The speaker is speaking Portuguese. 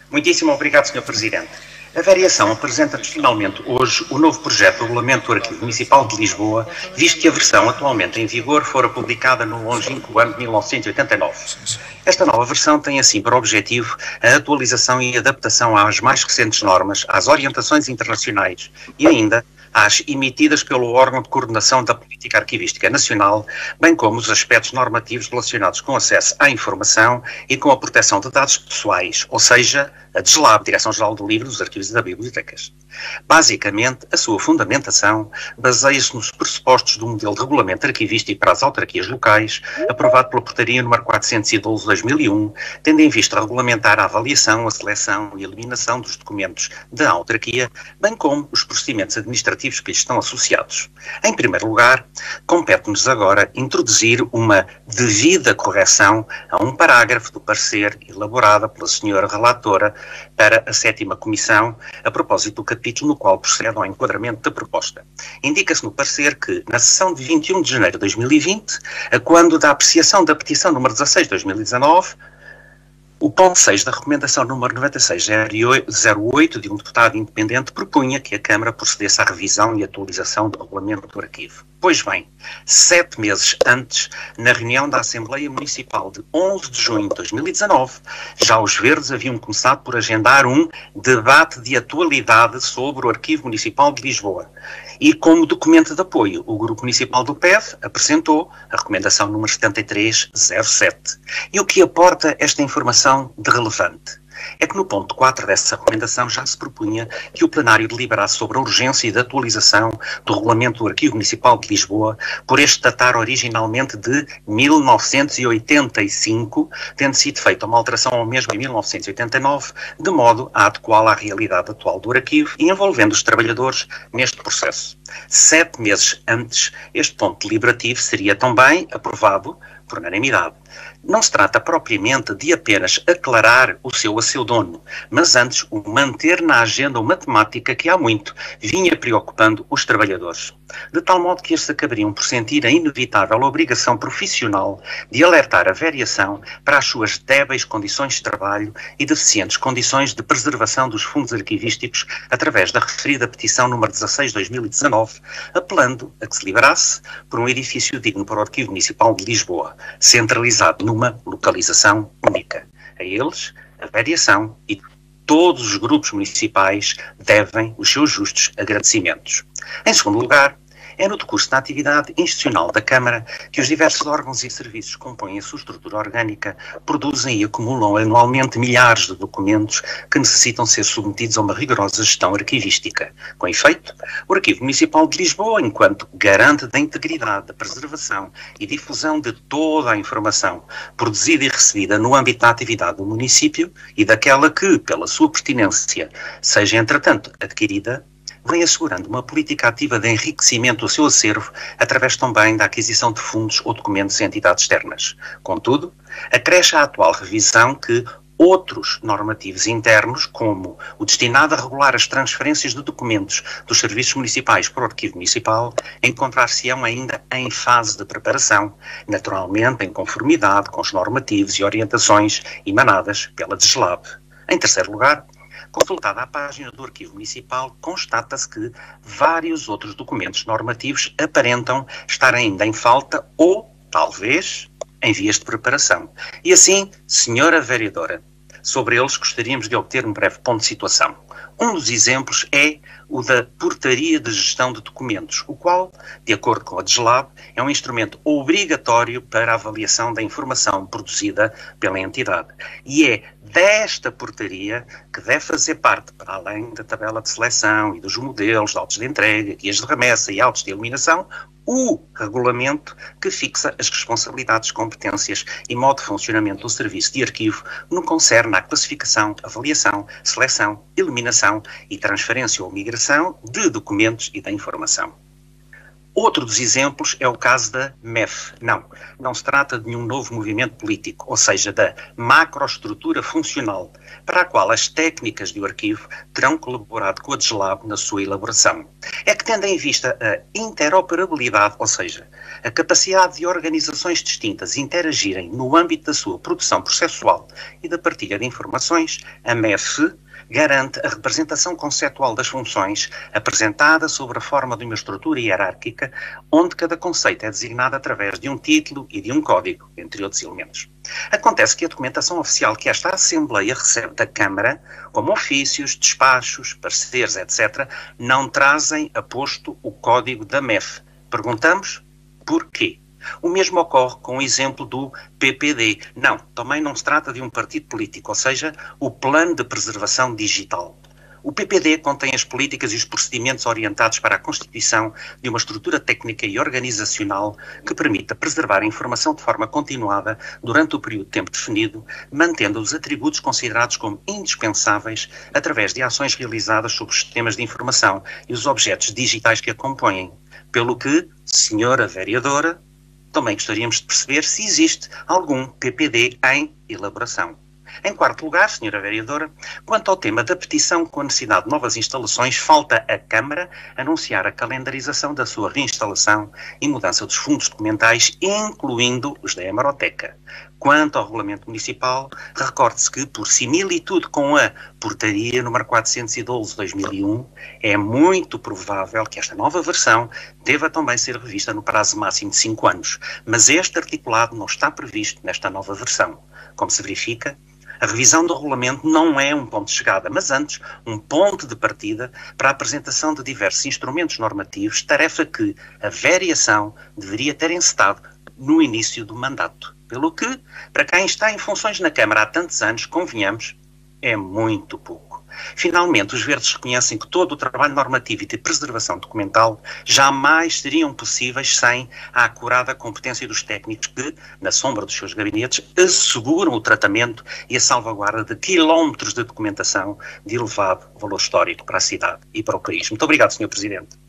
Muitíssimo obrigado, Sr. Presidente. A variação apresenta-nos finalmente hoje o novo projeto de regulamento do Arquivo Municipal de Lisboa, visto que a versão atualmente em vigor fora publicada no longínquo ano de 1989. Esta nova versão tem assim por objetivo a atualização e adaptação às mais recentes normas, às orientações internacionais e ainda às emitidas pelo órgão de coordenação da política arquivística nacional, bem como os aspectos normativos relacionados com acesso à informação e com a proteção de dados pessoais, ou seja, a DGELAB, Direção-Geral do Livro, dos Arquivos e das Bibliotecas. Basicamente, a sua fundamentação baseia-se nos pressupostos do modelo de regulamento arquivístico para as autarquias locais, aprovado pela Portaria nº 412/2001, tendo em vista regulamentar a avaliação, a seleção e a eliminação dos documentos da autarquia, bem como os procedimentos administrativos que lhes estão associados. Em primeiro lugar, compete-nos agora introduzir uma devida correção a um parágrafo do parecer elaborado pela senhora relatora para a 7ª Comissão, a propósito do capítulo no qual procede ao enquadramento da proposta. Indica-se no parecer que, na sessão de 21 de janeiro de 2020, a quando da apreciação da petição número 16 de 2019, o ponto 6 da recomendação número 9608 de um deputado independente propunha que a Câmara procedesse à revisão e atualização do regulamento do arquivo. Pois bem, 7 meses antes, na reunião da Assembleia Municipal de 11 de junho de 2019, já os Verdes haviam começado por agendar um debate de atualidade sobre o Arquivo Municipal de Lisboa. E como documento de apoio, o Grupo Municipal do PEV apresentou a recomendação número 7307. E o que aporta esta informação de relevante? É que no ponto 4 dessa recomendação já se propunha que o plenário deliberasse sobre a urgência de atualização do regulamento do Arquivo Municipal de Lisboa, por este datar originalmente de 1985, tendo sido feita uma alteração ao mesmo em 1989, de modo a adequá-lo à realidade atual do arquivo e envolvendo os trabalhadores neste processo. 7 meses antes, este ponto deliberativo seria também aprovado por unanimidade. Não se trata propriamente de apenas aclarar o seu a seu dono, mas antes o manter na agenda uma temática que há muito vinha preocupando os trabalhadores. De tal modo que estes acabariam por sentir a inevitável obrigação profissional de alertar a variação para as suas débeis condições de trabalho e deficientes condições de preservação dos fundos arquivísticos através da referida petição número 16 de 2019, apelando a que se liberasse por um edifício digno para o Arquivo Municipal de Lisboa, centralizado numa localização única. A eles, a variação e todos os grupos municipais devem os seus justos agradecimentos. Em segundo lugar, é no decurso da atividade institucional da Câmara que os diversos órgãos e serviços que compõem a sua estrutura orgânica produzem e acumulam anualmente milhares de documentos que necessitam ser submetidos a uma rigorosa gestão arquivística. Com efeito, o Arquivo Municipal de Lisboa, enquanto garante da integridade, da preservação e difusão de toda a informação produzida e recebida no âmbito da atividade do município e daquela que, pela sua pertinência, seja entretanto adquirida, vem assegurando uma política ativa de enriquecimento do seu acervo através também da aquisição de fundos ou documentos em entidades externas. Contudo, acresce à atual revisão que outros normativos internos, como o destinado a regular as transferências de documentos dos serviços municipais para o Arquivo Municipal, encontrar-se-ão ainda em fase de preparação, naturalmente em conformidade com os normativos e orientações emanadas pela DGELAB. Em terceiro lugar, consultada a página do Arquivo Municipal, constata-se que vários outros documentos normativos aparentam estar ainda em falta ou, talvez, em vias de preparação. E assim, senhora vereadora, sobre eles gostaríamos de obter um breve ponto de situação. Um dos exemplos é o da Portaria de Gestão de Documentos, o qual, de acordo com a DGELAB, é um instrumento obrigatório para a avaliação da informação produzida pela entidade. E é desta portaria que deve fazer parte, para além da tabela de seleção e dos modelos de autos de entrega, guias de remessa e autos de eliminação, o regulamento que fixa as responsabilidades, competências e modo de funcionamento do serviço de arquivo no que concerne à classificação, avaliação, seleção, eliminação e transferência ou migração de documentos e da informação. Outro dos exemplos é o caso da MEF. Não se trata de nenhum novo movimento político, ou seja, da macroestrutura funcional, para a qual as técnicas do arquivo terão colaborado com a DGELAB na sua elaboração. É que, tendo em vista a interoperabilidade, ou seja, a capacidade de organizações distintas interagirem no âmbito da sua produção processual e da partilha de informações, a MEF garante a representação conceptual das funções apresentada sobre a forma de uma estrutura hierárquica, onde cada conceito é designado através de um título e de um código, entre outros elementos. Acontece que a documentação oficial que esta Assembleia recebe da Câmara, como ofícios, despachos, pareceres, etc., não trazem aposto o código da MEF. Perguntamos porquê? O mesmo ocorre com o exemplo do PPD. Também não se trata de um partido político, ou seja, o Plano de Preservação Digital. O PPD contém as políticas e os procedimentos orientados para a constituição de uma estrutura técnica e organizacional que permita preservar a informação de forma continuada durante o período de tempo definido, mantendo os atributos considerados como indispensáveis através de ações realizadas sobre os sistemas de informação e os objetos digitais que a compõem. Pelo que, senhora vereadora, também gostaríamos de perceber se existe algum PPD em elaboração. Em quarto lugar, senhora vereadora, quanto ao tema da petição com a necessidade de novas instalações, falta a Câmara anunciar a calendarização da sua reinstalação e mudança dos fundos documentais, incluindo os da hemeroteca. Quanto ao Regulamento Municipal, recorde-se que, por similitude com a Portaria nº 412/2001, é muito provável que esta nova versão deva também ser revista no prazo máximo de 5 anos, mas este articulado não está previsto nesta nova versão. Como se verifica, a revisão do regulamento não é um ponto de chegada, mas antes um ponto de partida para a apresentação de diversos instrumentos normativos, tarefa que a variação deveria ter encetado no início do mandato. Pelo que, para quem está em funções na Câmara há tantos anos, convenhamos, é muito pouco. Finalmente, os verdes reconhecem que todo o trabalho normativo e de preservação documental jamais seriam possíveis sem a acurada competência dos técnicos que, na sombra dos seus gabinetes, asseguram o tratamento e a salvaguarda de quilómetros de documentação de elevado valor histórico para a cidade e para o país. Muito obrigado, Sr. Presidente.